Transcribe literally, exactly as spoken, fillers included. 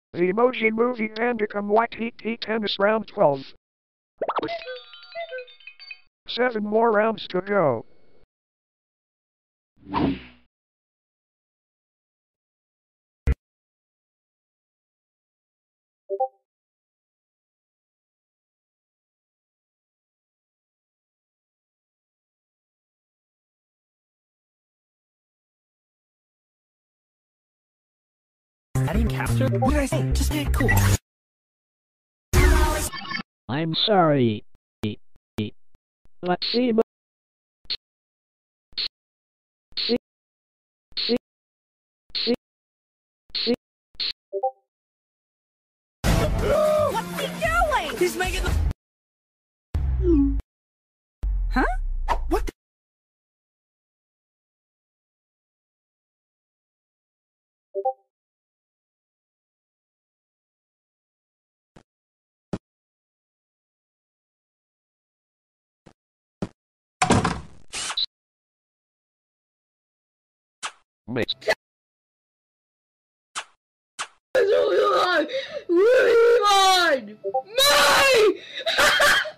The Emoji Movie Bandicam White Heat Heat Tennis Round twelve. Seven more rounds to go. I didn't capture. What did I say? Just make it cool. I'm sorry. Let's see. See, see, see, see. What's he doing? He's making the. Huh? What? The... Mix. Really hard! Really hard! My!